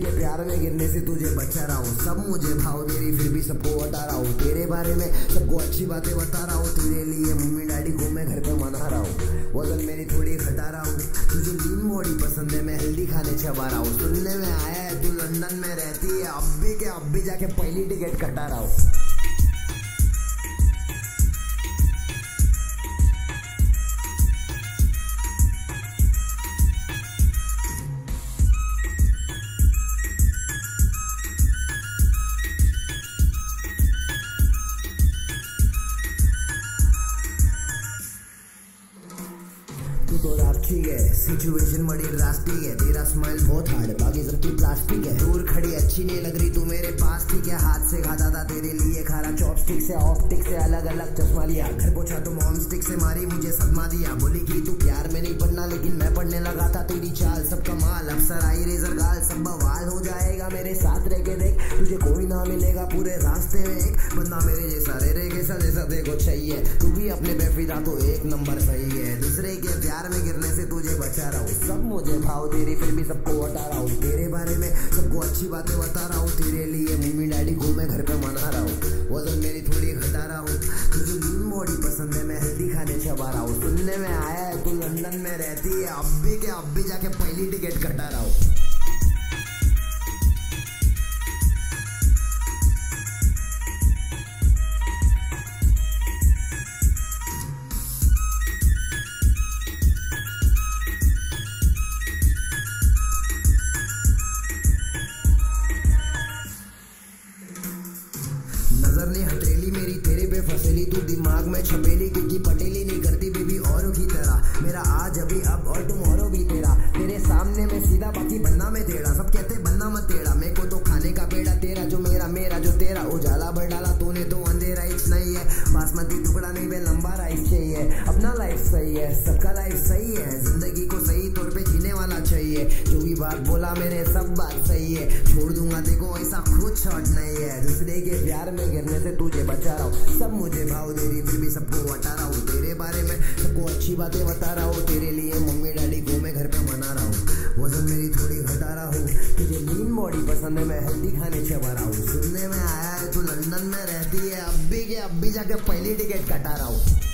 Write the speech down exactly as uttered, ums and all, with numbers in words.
के प्यार में गिरने से तुझे बचा रहा हूँ। सब मुझे भाव दे रही फिर भी सबको बता रहा हूँ। तेरे बारे में सबको अच्छी बातें बता रहा हूँ। तेरे लिए मम्मी डैडी को मैं घर पे मना रहा हूँ। वजन मेरी थोड़ी घटा रहा हूँ। तुझे लीन बॉडी पसंद है, मैं हेल्दी खाने चबा रहा हूँ। सुनने में आया है तू लंदन में रहती है, अब भी के अब भी जाके पहली टिकट कटा रहा हूँ। तू तो रात ठीक है, सिचुएशन बड़ी ड्रास्टिक है। तेरा स्माइल बहुत हार्ड, बाकी सबकी प्लास्टिक है। दूर खड़ी अच्छी नहीं लग रही तू मेरे पास ठीक है। हाथ से खाता था तेरे लिए खाना चॉपस्टिक से, ऑप्टिक से अलग अलग चश्मा लिया। घर पहुंचा तो मॉम स्टिक से मारी मुझे सदमा दिया। बोली कि तू प्यार में नहीं पढ़ना, लेकिन मैं पढ़ने लगा था। तेरी चाल सब कमाल, अफसर आई रेजर गाल, सब बवाल हो जाएगा मेरे साथ रह के देख। तुझे कोई ना मिलेगा पूरे रास्ते में एक बंदा मेरे जैसा, रे रे जैसा जैसा देखो चाहिए। तू भी अपने बेफिदा तो एक नंबर सही है। दूसरे के प्यार में गिरने से तुझे बचा रहा हूँ। सब मुझे भाव दे रही फिर भी सबको बता रहा हूँ। तेरे बारे में सबको अच्छी बातें बता रहा हूँ। तेरे लिए मम्मी डैडी को मैं घर पे मना रहा हूँ। वजन मेरी थोड़ी घटा रहा हूँ। तुझे लीन बॉडी पसंद है, मैं हेल्दी खाने चबा रहा हूँ। सुनने में आया है तू लंदन में रहती है, अब भी के अब भी जाके पहली टिकट कटा रहा हूँ। नजर ने हथेली मेरी तेरे पे फसेली, तू दिमाग में छपेली क्योंकि पटेली नहीं करती बेबी औरों की तरह। मेरा आज अभी अब और टुमारो भी तेरा। तेरे सामने में सीधा बाकी बनना में टेढ़ा। सब कहते बनना मत टेढ़ा, मेरे को तो खाने का पेड़ा। तेरा जो मेरा, मेरा जो तेरा। उजाला बढ़ डाला तूने तो अंधेरा इच नहीं है। बासमती टुकड़ा नहीं बे लंबा राइस चाहिए। अपना लाइफ सही है, सबका लाइफ सही है। जिंदगी को सही तौर पे जीने वाला चाहिए। जो भी बात बोला मैंने सब बात सही है। छोड़ दूंगा देखो ऐसा खुद शॉट नहीं है। दूसरे के प्यार में गिरने से तुझे बचा रहा हूँ। सब मुझे भाव दे रही फिर भी सबको बता रहा हूँ। तेरे बारे में सबको अच्छी बातें बता रहा हूँ। तेरे लिए मम्मी डैडी को मैं घर पे मना रहा हूँ। वजन मेरी थोड़ी घटा रहा हूँ। तुझे लीन बॉडी पसंद है, मैं हेल्दी खाने चबा रहा हूँ। सुनने में आया है तू लंदन में रहती है, अब भी के अब भी जाके पहली टिकट कटा रहा हूँ।